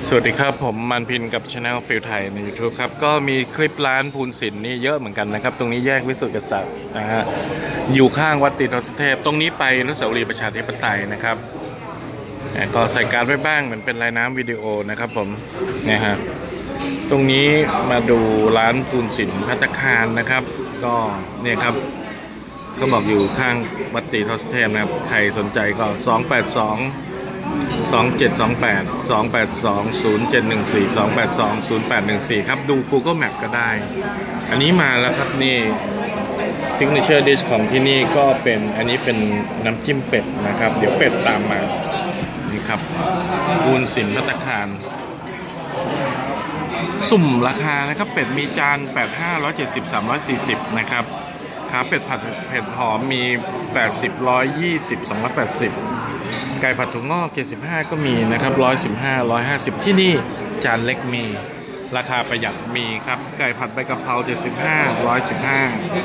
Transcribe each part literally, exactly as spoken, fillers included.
สวัสดีครับผมมันพินกับ Channel ฟิลไทยใน YouTube ครับก็มีคลิปร้านพูนศิลป์นี่เยอะเหมือนกันนะครับตรงนี้แยกวิสุทธิกษัตริย์นะฮะอยู่ข้างวัดติทศเทพตรงนี้ไปอนุสาวรีย์ประชาธิปไตยนะครับก็ใส่การไว้บ้างเหมือนเป็นรายน้ำวิดีโอนะครับผมนะฮะตรงนี้มาดูร้านพูนศิลป์ภัตตาคารนะครับก็เนี่ยครับเขาบอกอยู่ข้างวัดติทศเทพนะครับใครสนใจก็สองแปดสองสองเจ็ดสองแปด สองแปดสอง ศูนย์เจ็ดหนึ่งสี่ สองแปดสอง ศูนย์แปดหนึ่งสี่ครับดู Google Map ก็ได้อันนี้มาแล้วครับนี่ Signature Dish ของที่นี่ก็เป็นอันนี้เป็นน้ำจิ้มเป็ดนะครับเดี๋ยวเป็ดตามมานี่ครับพูนศิลป์ภัตตาคารสุ่มราคานะครับเป็ดมีจานแปดสิบห้า หนึ่งร้อยเจ็ดสิบ สามร้อยสี่สิบนะครับขาเป็ดผัดเผ็ดหอมมีแปดสิบ หนึ่งร้อยยี่สิบ สองร้อยแปดสิบไก่ผัดถั่วงอกเจ็ดสิบห้าก็มีนะครับหนึ่งร้อยสิบห้า หนึ่งร้อยห้าสิบที่นี่จานเล็กมีราคาประหยัดมีครับไก่ผัดใบกะเพราเจ็ดสิบห้า หนึ่งร้อยสิบห้า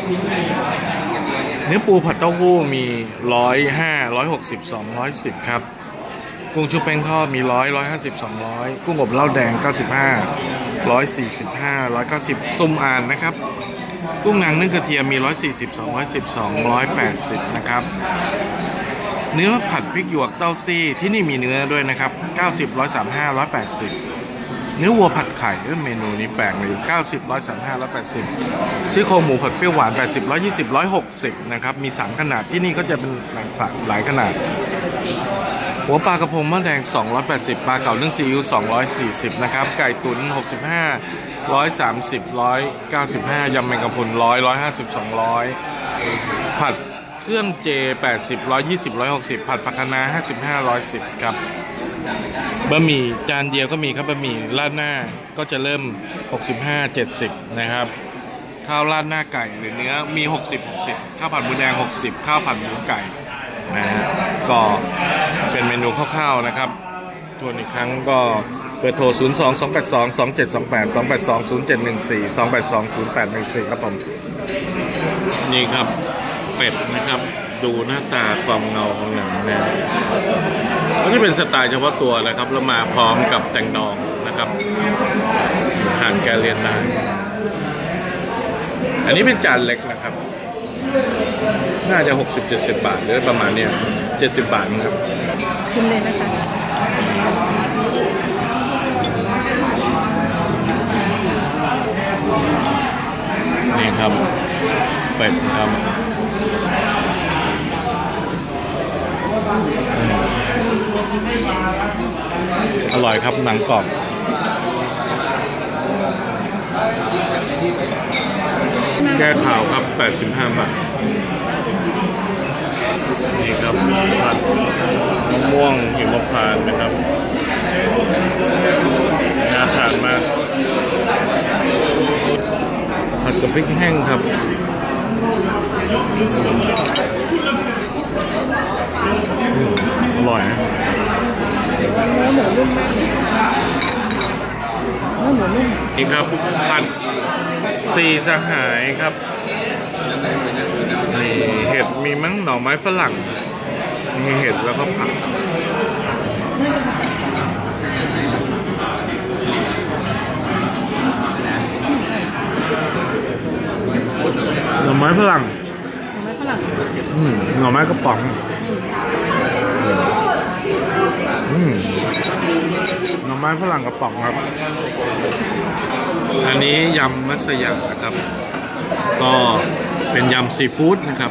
เนื้อปูผัดเต้าหู้มีหนึ่งร้อยห้า หนึ่งร้อยหกสิบ สองร้อยสิบครับกุ้งชุบแป้งทอดมีหนึ่งร้อย หนึ่งร้อยห้าสิบ สองร้อยกุ้งอบเหล้าแดงเก้าสิบห้า หนึ่งร้อยสี่สิบห้า หนึ่งร้อยเก้าสิบส้มอ่านนะครับกุ้งนางนึ่งกระเทียมมีหนึ่งร้อยสี่สิบ สองร้อยสิบ สองร้อยแปดสิบนะครับเนื้อผัดพริกหยวกเต้าซี่ที่นี่มีเนื้อด้วยนะครับเก้าสิบ หนึ่งร้อยสามสิบห้า หนึ่งร้อยแปดสิบเนื้อวัวผัดไข่เมนูนี้แปลกเลยเก้าสิบ หนึ่งร้อยสามสิบห้า หนึ่งร้อยแปดสิบซี่โครงหมูผัดเปรี้ยวหวานแปดสิบ หนึ่งร้อยยี่สิบ หนึ่งร้อยหกสิบนะครับมีสามขนาดที่นี่ก็จะเป็นหลายขนาดหัวปลากระพงมะแดงสองร้อยแปดสิบปลาเก๋านึ่งซีอิ๊วสองร้อยสี่สิบนะครับไก่ตุ๋นหกสิบห้า หนึ่งร้อยสามสิบ หนึ่งร้อยเก้าสิบห้ายำแมงกะพรุนหนึ่งร้อย หนึ่งร้อยห้าสิบ สองร้อยผัดเครื่องเจแปดสิบ หนึ่งร้อยยี่สิบ หนึ่งร้อยหกสิบผัดผักคะน้าห้าสิบห้า หนึ่งร้อยสิบครับบะหมี่จานเดียวก็มีครับบะหมี่ราดหน้าก็จะเริ่มหกสิบห้า เจ็ดสิบนะครับข้าวราดหน้าไก่หรือเนื้อมีหกสิบ หกสิบข้าวผัดหมูแดงหกสิบข้าวผัดหมูไก่นะฮะก็เป็นเมนูคร่าวๆนะครับทวนอีกครั้งก็เบอร์โทรศูนย์ สอง สอง แปด สอง สอง เจ็ด สอง แปด สอง แปด สอง ศูนย์ เจ็ด หนึ่ง สี่ สอง แปด สอง ศูนย์ แปด หนึ่ง สี่ครับผมนี่ครับเป็ดนะครับดูหน้าตาความเงาของหนังนะก็จะเป็นสไตล์เฉพาะตัวนะครับแล้วมาพร้อมกับแตงดองนะครับทานแกเลียนได้อันนี้เป็นจานเล็กนะครับน่าจะ หกสิบ เจ็ดสิบ บาทหรือประมาณเนี้ยเจ็ดสิบบาทนะครับชิมเลยนะคะนี่ครับเป็ดครับอร่อยครับหนังกรอบแก้ข่าวครับแปดสิบห้าบาทนี่ครับผัดมะม่วงหิมพานต์นะครับน่าทานมากผัดกับพริกแห้งครับอร่อยนะเนื้อหมูนุ่มมากเนื้อหมูนุ่มนี่ครับผัดสี่สหายครับนี่เห็ดมีมั้งหน่อไม้ฝรั่งมีเห็ดแล้วก็ผักหน่อไม้ฝรั่งหน่อไม้ฝรั่งอืมหน่อไม้กระป๋องอืมหน่อไม้ฝรั่งกระป๋องครับอันนี้ยำมัสยาครับก็เป็นยำซีฟู้ดนะครับ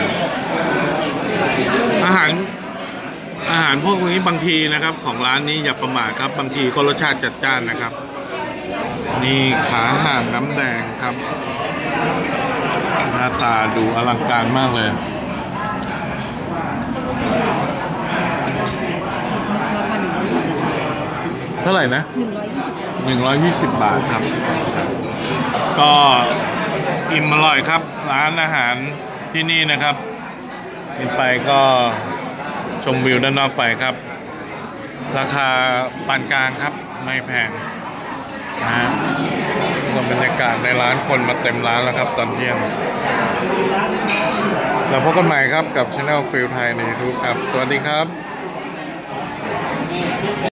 อาหารอาหารพวกนี้บางทีนะครับของร้านนี้อย่าประมาทครับบางทีก็รสชาติจัดจ้านนะครับนี่ขาห่านน้ำแดงครับหน้าตาดูอลังการมากเลยเท่าไหร่นะหนึ่งร้อยยี่สิบบาทครับก็อิ่มอร่อยครับร้านอาหารที่นี่นะครับกินไปก็ชมวิวด้านนอกไปครับราคาปานกลางครับไม่แพงนะฮะบรรยากาศในร้านคนมาเต็มร้านแล้วครับตอนเที่ยงเราพบกันใหม่ครับกับ Channel ฟิลไทยใน YouTube ครับสวัสดีครับ